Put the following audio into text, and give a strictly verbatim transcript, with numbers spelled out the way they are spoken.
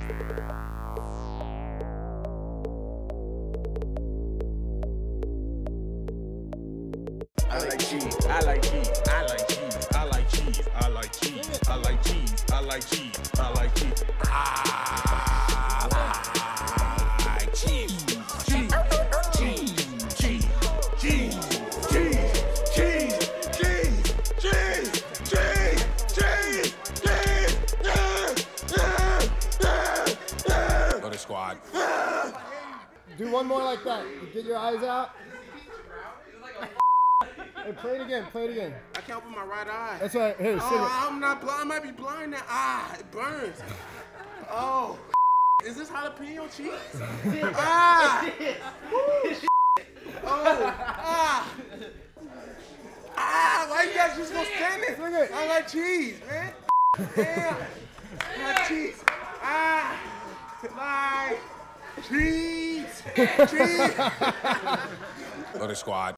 I like cheese. I like cheese. I like cheese. I like cheese. I like cheese. I like cheese. I like cheese. I like cheese. I like cheese. Cheese. Cheese. Cheese. Cheese. Cheese. Cheese. Cheese. Cheese. Cheese. Cheese. Cheese. Loiter Squad. Do one more like that. Get your eyes out. Hey, play it again. Play it again. I can't open my right eye. That's right. Hey, sit Oh, it. I'm not blind. I might be blind now. Ah, it burns. Oh, is this jalapeno cheese? Ah. Oh, ah. Ah, why you guys just gonna stand there? I like cheese, man. Damn. I like cheese. Ah, like cheese. Cheese. Loiter Squad.